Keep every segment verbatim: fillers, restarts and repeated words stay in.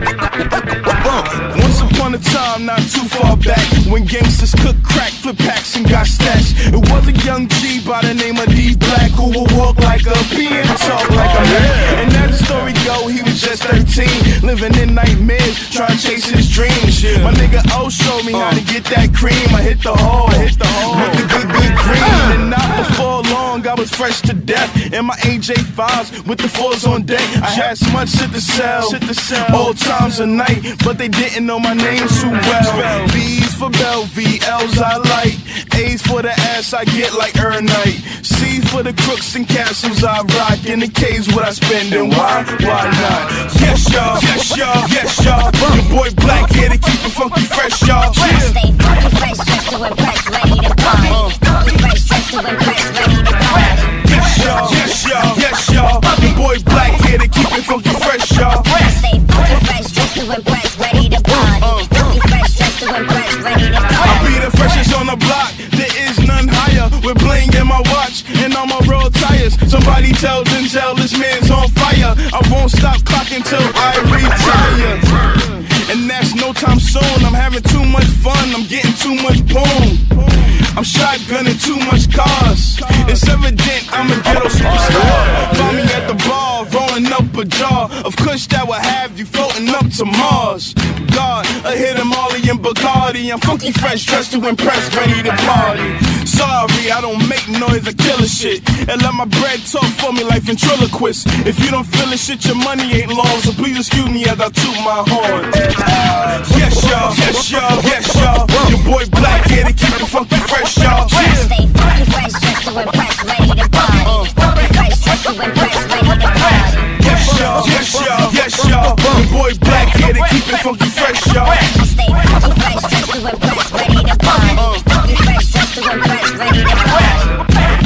Once upon a time, not too far back, when gangsters cooked crack, flip packs and got stacks. It was a young G by the name of D Black who would walk like a P and talk like a man. And as the story go, he was just thirteen, living in nightmares, trying to chase his dreams. My nigga O showed me how to get that cream. I hit the hole, I hit the hole with the good, good cream. And not before long, I was fresh to death in my A J fives with the fours on deck. I had so much shit to sell, shit to sell. Old times of night, but they didn't know my name too well. B's for Bellevue, L's I like, A's for the ass I get like Earn Night, C's for the crooks and castles I rock, and the K's what I spend and why, why not? Yes y'all, yes y'all, yes y'all. The boy Black here to keep it funky fresh y'all. Stay funky fresh, just to impress, ready to party. Funky fresh, just to impress, ready to party. Yes y'all, yes y'all, yes y'all. The boy Black here to keep it funky fresh y'all. Stay funky fresh, just to impress, ready to party. Funky fresh, just to impress, ready to party. I'll be the freshest on the block, there is none higher. With bling in my watch and on my road tires. Somebody tell Denzel this man's on fire. I won't stop clocking till I retire. And that's no time soon. I'm having too much fun, I'm getting too much boom. I'm shotgunning too much cars. It's evident I'm a ghetto superstar. Find me at the bar, rolling up a jar of kush that will have you floating up to Mars. God, I hit him Molly and Bacardi. I'm funky fresh, dressed to impress, ready to party. Sorry, I don't make noise, I kill a shit. And let my bread talk for me like ventriloquist. If you don't feel it, shit, your money ain't long. So please excuse me as I toot my horn. Yes, y'all, yes, y'all, yes, y'all. Your boy Black here to keep it funky fresh, y'all. Stay funky fresh, just to impress, ready to party. Funky fresh, just to impress, ready to party. Yes, y'all, yes, y'all, yes, y'all. Your boy Black here to keep it funky fresh, y'all. Stay funky fresh, just to impress, ready to party. Funky fresh, just to impress, ready to party.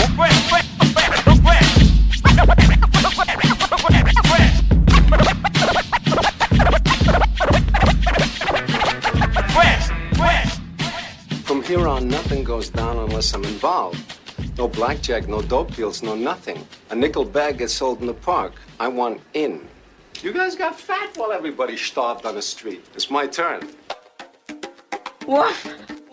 From here on, nothing goes down unless I'm involved. No blackjack, no dope deals, no nothing. A nickel bag gets sold in the park. I want in. You guys got fat while everybody starved on the street. It's my turn. What?